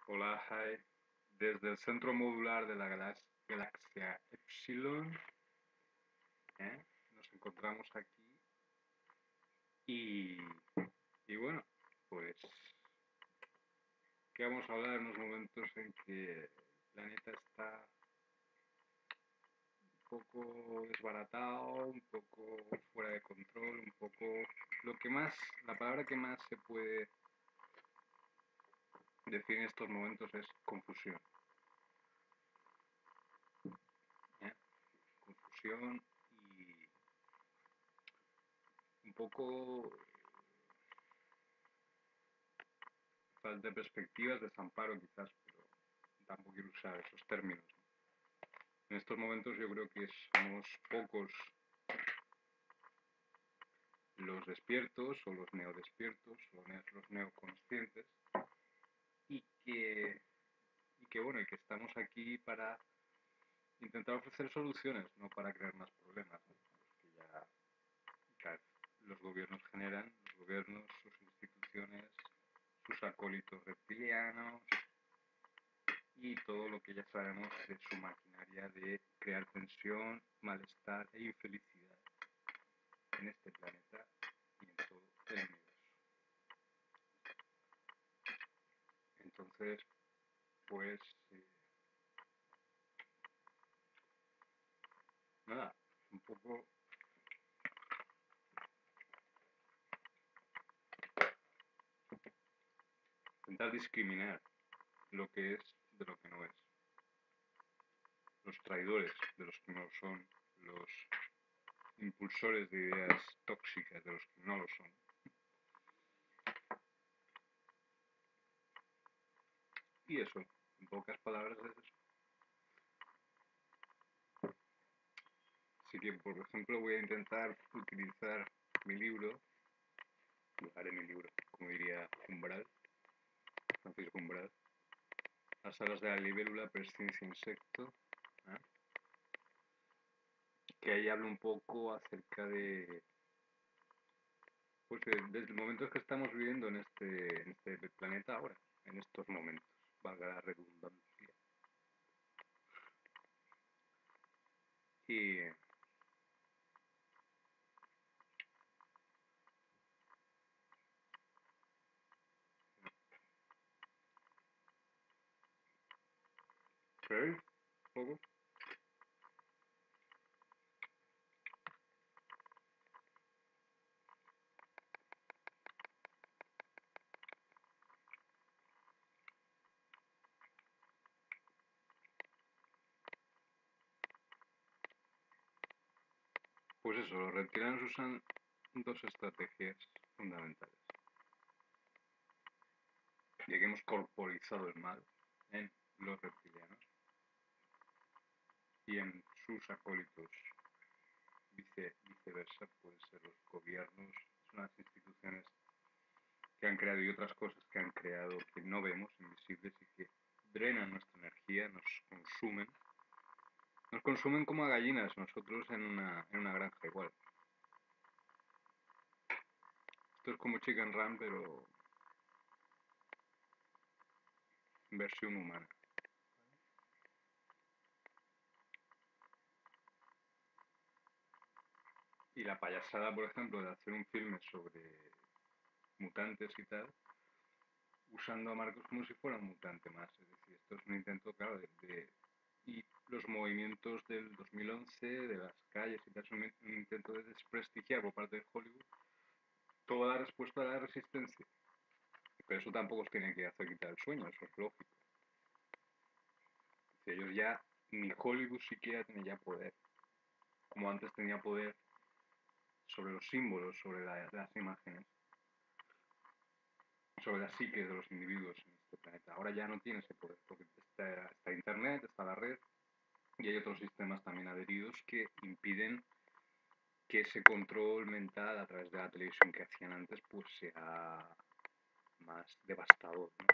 Hola, hi. Desde el centro modular de la galaxia Epsilon, nos encontramos aquí y, y bueno, pues que vamos a hablar en unos momentos en que el planeta está un poco desbaratado, un poco fuera de control, un poco la palabra que más se puede decir en estos momentos es confusión. Confusión y un poco falta de perspectivas, desamparo quizás, pero tampoco quiero usar esos términos. En estos momentos yo creo que somos pocos los despiertos o los neodespiertos o los neoconscientes y que estamos aquí para intentar ofrecer soluciones, no para crear más problemas, ¿no? Los que ya cada vez los gobiernos generan, los gobiernos, sus instituciones, sus acólitos reptilianos y todo lo que ya sabemos de su maquinaria de crear tensión, malestar e infelicidad en este planeta y en todo el universo. Entonces, pues, nada, un poco intentar discriminar lo que es de lo que no es, los traidores de los que no lo son, los impulsores de ideas tóxicas de los que no lo son. Y eso, en pocas palabras es eso. Así que, por ejemplo, voy a intentar utilizar mi libro, haré mi libro, como diría Umbral, Francisco Umbral, Las alas de la libélula, perscidencia insecto, ¿eh? Que ahí hablo un poco acerca de, pues, desde el momento que estamos viviendo en este planeta ahora, en estos momentos, valga la redundancia. Y ¿crees? ¿Un poco? Pues eso, los reptilianos usan dos estrategias fundamentales. Ya que hemos corporizado el mal en los reptilianos y en sus acólitos viceversa, pueden ser los gobiernos, son las instituciones que han creado y otras cosas que han creado que no vemos, invisibles y que drenan nuestra energía, nos consumen como a gallinas, nosotros en una granja igual. Esto es como Chicken Run, pero en versión humana. Y la payasada, por ejemplo, de hacer un filme sobre mutantes y tal, usando a Marcos como si fuera un mutante más. Es decir, esto es un intento, claro, y los movimientos del 2011, de las calles y tal, son un intento de desprestigiar por parte de Hollywood toda la respuesta a la resistencia. Pero eso tampoco os tiene que hacer quitar el sueño, eso es lógico. Si ellos ya, ni Hollywood siquiera tiene ya poder, como antes tenía poder sobre los símbolos, sobre las imágenes, sobre la psique de los individuos en este planeta. Ahora ya no tiene ese poder, porque está Internet, está la red, y hay otros sistemas también adheridos que impiden que ese control mental a través de la televisión que hacían antes pues sea más devastador, ¿no?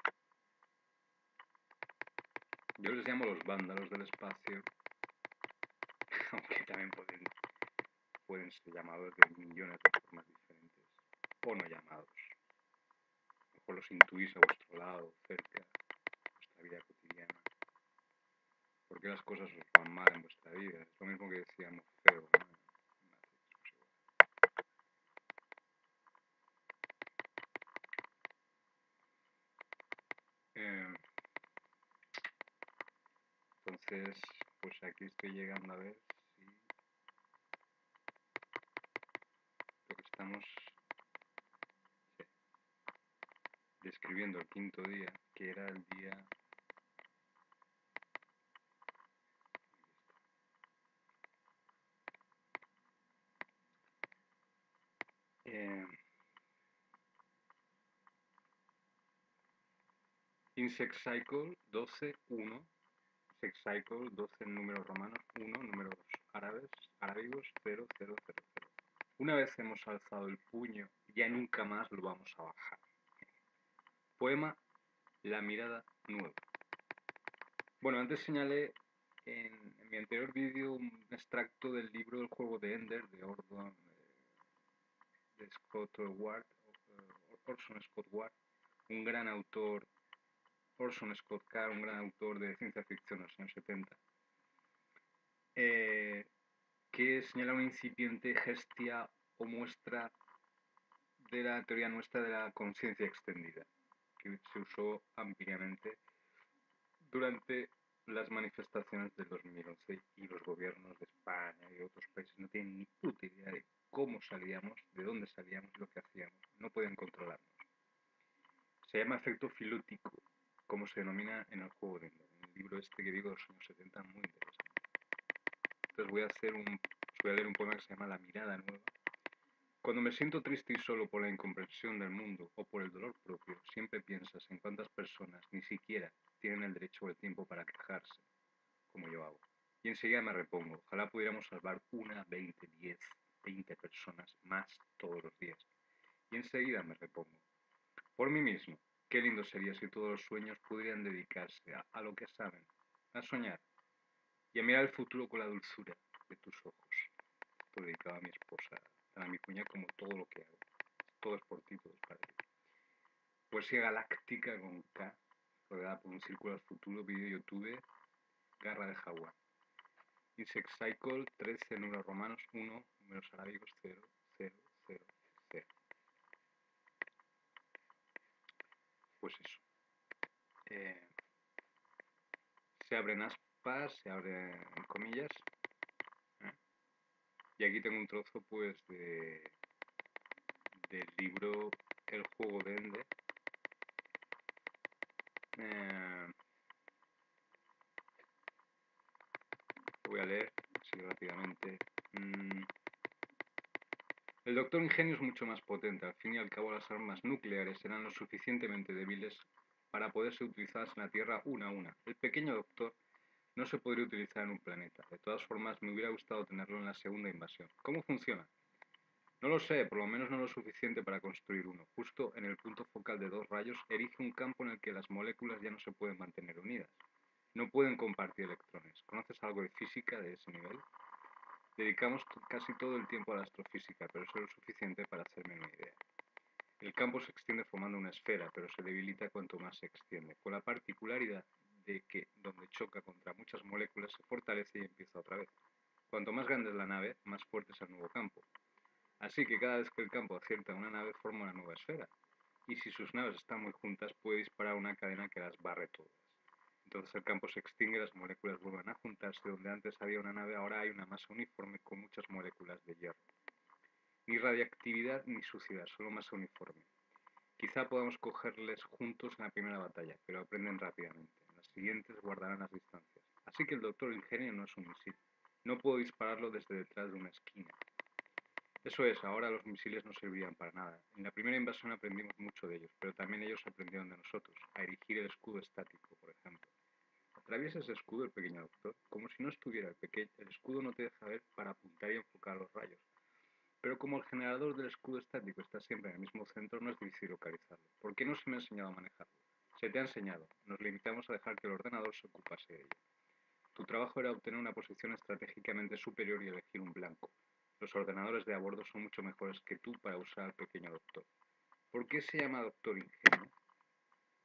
Yo les llamo los vándalos del espacio, aunque también pueden ser llamados de millones de formas diferentes, o no llamados. A lo mejor los intuís a vuestro lado, cerca, vuestra vida cotidiana. ¿Por qué las cosas os van mal en vuestra vida? Es lo mismo que decía Morfeo, ¿no? Entonces, pues aquí estoy llegando a ver si lo que estamos describiendo el quinto día, que era el día... Insect Cycle 12.1, Insect Cycle 12 en números romanos, 1, números arábigos 0, 0, 0, 0. Una vez hemos alzado el puño, ya nunca más lo vamos a bajar. Poema La mirada nueva. Bueno, antes señalé en mi anterior vídeo un extracto del libro El juego de Ender de Orson Scott Ward, un gran autor, Orson Scott Card, un gran autor de ciencia ficción de los años 70, que señala una incipiente gestia o muestra de la teoría nuestra de la conciencia extendida, que se usó ampliamente durante las manifestaciones del 2011 y los gobiernos de España y otros países no tienen ni puta idea de cómo salíamos, de dónde salíamos y lo que hacíamos. No pueden controlarnos. Se llama efecto filótico, como se denomina en el juego de Ender, en el libro este que digo de los años 70, muy interesante. Entonces voy a leer un poema que se llama La mirada nueva. Cuando me siento triste y solo por la incomprensión del mundo o por el dolor propio, siempre piensas en cuántas personas ni siquiera tienen el derecho o el tiempo para quejarse, como yo hago. Y enseguida me repongo. Ojalá pudiéramos salvar 1, 20, 10, 20 personas más todos los días. Y enseguida me repongo. Por mí mismo, qué lindo sería si todos los sueños pudieran dedicarse a lo que saben, a soñar y a mirar el futuro con la dulzura de tus ojos. Esto dedicado a mi esposa, a mi cuñada, como todo lo que hago. Todo es por ti, todo es para ti. Poesía galáctica con K, rodeada por un círculo al futuro, vídeo YouTube, garra de jaguar. Insect Cycle 13, números romanos 1, números arábigos 0, 0, 0, 0. Pues eso. Se abren aspas, se abren comillas. Y aquí tengo un trozo pues del libro El juego de Ender. Lo voy a leer así rápidamente. El Doctor Ingenio es mucho más potente. Al fin y al cabo, las armas nucleares serán lo suficientemente débiles para poder ser utilizadas en la Tierra una a una. El pequeño Doctor no se podría utilizar en un planeta. De todas formas, me hubiera gustado tenerlo en la segunda invasión. ¿Cómo funciona? No lo sé, por lo menos no lo suficiente para construir uno. Justo en el punto focal de 2 rayos, erige un campo en el que las moléculas ya no se pueden mantener unidas. No pueden compartir electrones. ¿Conoces algo de física de ese nivel? Dedicamos casi todo el tiempo a la astrofísica, pero eso es lo suficiente para hacerme una idea. El campo se extiende formando una esfera, pero se debilita cuanto más se extiende, con la particularidad de que donde choca contra muchas moléculas se fortalece y empieza otra vez. Cuanto más grande es la nave, más fuerte es el nuevo campo. Así que cada vez que el campo acierta a una nave forma una nueva esfera, y si sus naves están muy juntas puede disparar una cadena que las barre todas. Entonces el campo se extingue y las moléculas vuelven a juntarse. Donde antes había una nave, ahora hay una masa uniforme con muchas moléculas de hierro. Ni radiactividad ni suciedad, solo masa uniforme. Quizá podamos cogerles juntos en la primera batalla, pero aprenden rápidamente. En las siguientes guardarán las distancias. Así que el Doctor Ingenio no es un misil. No puedo dispararlo desde detrás de una esquina. Eso es, ahora los misiles no servirían para nada. En la primera invasión aprendimos mucho de ellos, pero también ellos aprendieron de nosotros, a erigir el escudo estático, por ejemplo. Atraviesa ese escudo el pequeño Doctor, como si no estuviera el escudo no te deja ver para apuntar y enfocar los rayos. Pero como el generador del escudo estático está siempre en el mismo centro, no es difícil localizarlo. ¿Por qué no se me ha enseñado a manejarlo? Se te ha enseñado. Nos limitamos a dejar que el ordenador se ocupase de ello. Tu trabajo era obtener una posición estratégicamente superior y elegir un blanco. Los ordenadores de a bordo son mucho mejores que tú para usar al pequeño Doctor. ¿Por qué se llama Doctor Ingenio?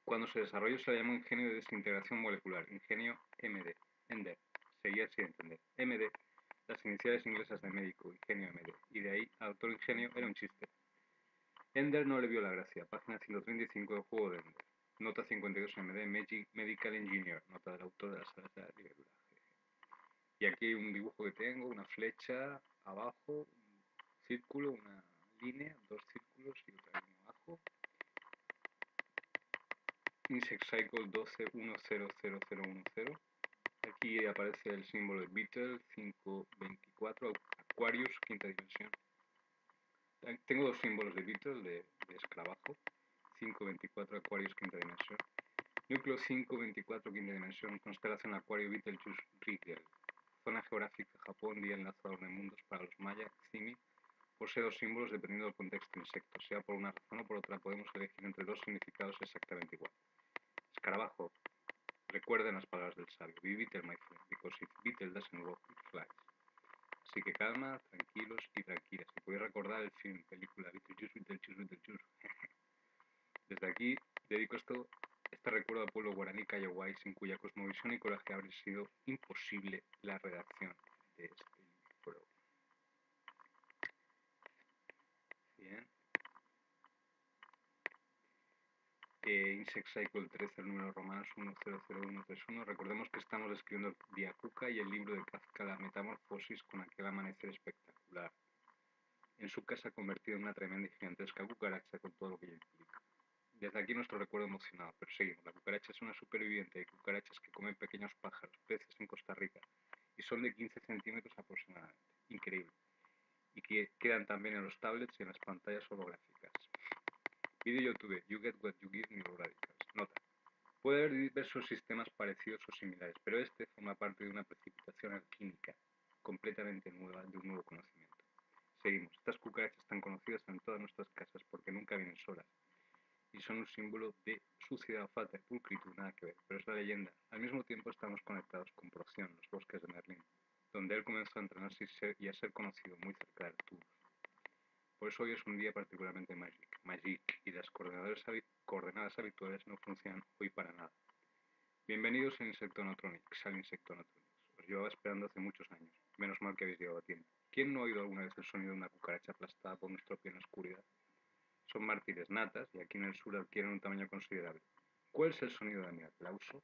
Cuando se desarrolló se le llamó ingenio de desintegración molecular, ingenio MD, Ender, seguía sin entender. MD, las iniciales inglesas de médico, ingenio MD, y de ahí autor ingenio era un chiste. Ender no le vio la gracia, página 135 del juego de Ender. Nota 52 MD, Medical Engineer, nota del autor de las salas de la libélula. Y aquí hay un dibujo que tengo, una flecha abajo, un círculo, una línea, dos círculos y otra línea abajo. Insect Cycle 12100010. Aquí aparece el símbolo de Beetle 524, Aquarius, quinta dimensión. Tengo dos símbolos de Beetle, de escarabajo, 524 Aquarius, quinta dimensión. Núcleo 524, quinta dimensión, constelación Acuario Betelgeuse Rigel. Zona geográfica Japón, día enlazador de mundos para los mayas, Ximi. Posee dos símbolos dependiendo del contexto insecto. Sea por una razón o por otra, podemos elegir entre dos significados exactamente igual. Escarabajo. Recuerden las palabras del sabio. Be beetle, my friend, because if beetle doesn't walk, it flies. Así que calma, tranquilos y tranquilas. Si podéis recordar el film, película Beetlejuice. Desde aquí dedico este recuerdo al pueblo guaraní Cayaway, sin cuya cosmovisión y coraje habría sido imposible la redacción de este libro. Bien. Insect Cycle 13, el número romano 100131. Recordemos que estamos escribiendo el Diacuca y el libro de Kafka, La Metamorfosis, con aquel amanecer espectacular. En su casa convertida en una tremenda y gigantesca cucaracha con todo lo que ello implica. Desde aquí nuestro recuerdo emocionado, pero seguimos. La cucaracha es una superviviente de cucarachas que comen pequeños pájaros, peces en Costa Rica, y son de 15 centímetros aproximadamente. Increíble. Y que quedan también en los tablets y en las pantallas holográficas. Vídeo YouTube, You Get What You Give, Neuroradicals. Nota. Puede haber diversos sistemas parecidos o similares, pero este forma parte de una precipitación alquímica completamente nueva, de un nuevo conocimiento. Seguimos. Estas cucarachas están conocidas en todas nuestras casas porque nunca vienen solas y son un símbolo de suciedad, falta de pulcritud, nada que ver, pero es la leyenda. Al mismo tiempo estamos conectados con Procyon, los bosques de Merlín, donde él comenzó a entrenarse y a ser conocido muy cerca de Arturus. Por eso hoy es un día particularmente magic, y las coordenadas habituales no funcionan hoy para nada. Bienvenidos a Insectonotronics, al Insectonotronics. Os llevaba esperando hace muchos años. Menos mal que habéis llegado a tiempo. ¿Quién no ha oído alguna vez el sonido de una cucaracha aplastada por nuestro pie en la oscuridad? Son mártires natas y aquí en el sur adquieren un tamaño considerable. ¿Cuál es el sonido de mi aplauso?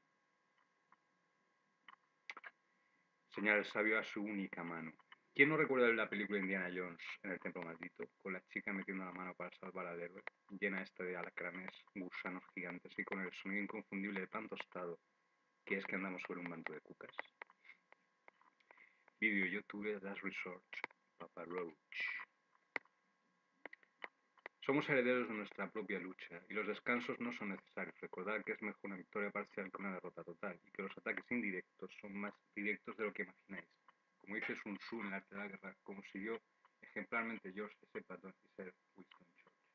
Señala el sabio a su única mano. ¿Quién no recuerda la película Indiana Jones en el templo maldito, con la chica metiendo la mano para salvar al héroe, llena esta de alacranes, gusanos gigantes y con el sonido inconfundible de pan tostado, que es que andamos sobre un manto de cucas? Vídeo YouTube Last Resort, Papa Roach. Somos herederos de nuestra propia lucha y los descansos no son necesarios. Recordad que es mejor una victoria parcial que una derrota total y que los ataques indirectos son más directos de lo que imagináis. Como dice Sun Tzu en el arte de la guerra, como siguió ejemplarmente George S. Patton y Sir Winston Churchill.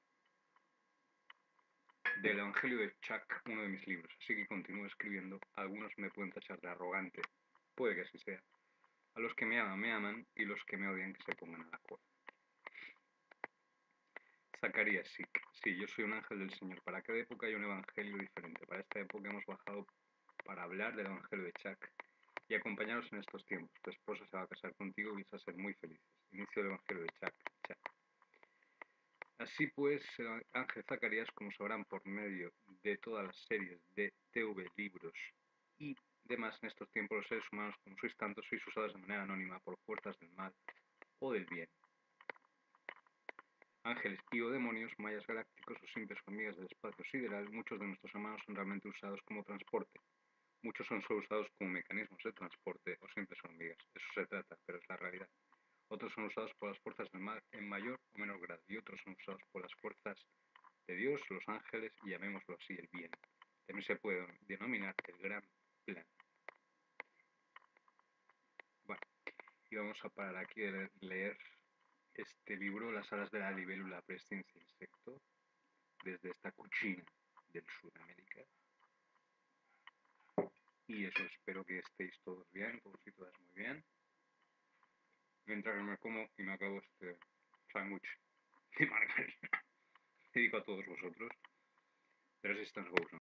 Del Evangelio de Chuck, uno de mis libros, así que continúo escribiendo. Algunos me pueden tachar de arrogante, puede que así sea. A los que me aman y los que me odian que se pongan a la cola. Zacarías, sí, yo soy un ángel del Señor. Para cada época hay un evangelio diferente. Para esta época hemos bajado para hablar del evangelio de Chuck y acompañaros en estos tiempos. Tu esposa se va a casar contigo y vais a ser muy felices. Inicio del evangelio de Chuck. Así pues, el ángel Zacarías, como sabrán por medio de todas las series de TV, libros y demás, en estos tiempos los seres humanos, como sois tantos, sois usados de manera anónima por fuerzas del mal o del bien. Ángeles y o demonios, mayas galácticos o simples hormigas del espacio sideral, muchos de nuestros hermanos son realmente usados como transporte. Muchos son solo usados como mecanismos de transporte o simples hormigas. Eso se trata, pero es la realidad. Otros son usados por las fuerzas del mal en mayor o menor grado y otros son usados por las fuerzas de Dios, los ángeles y llamémoslo así, el bien. También se puede denominar el gran plan. Bueno, y vamos a parar aquí de leer este libro, Las alas de la libélula, presciencia insecto, desde esta cuchina del Sudamérica. Y eso, espero que estéis todos bien, todos y todas muy bien. Mientras me como y me acabo este sándwich de margarina. Dedico a todos vosotros. The Resistance Goes On.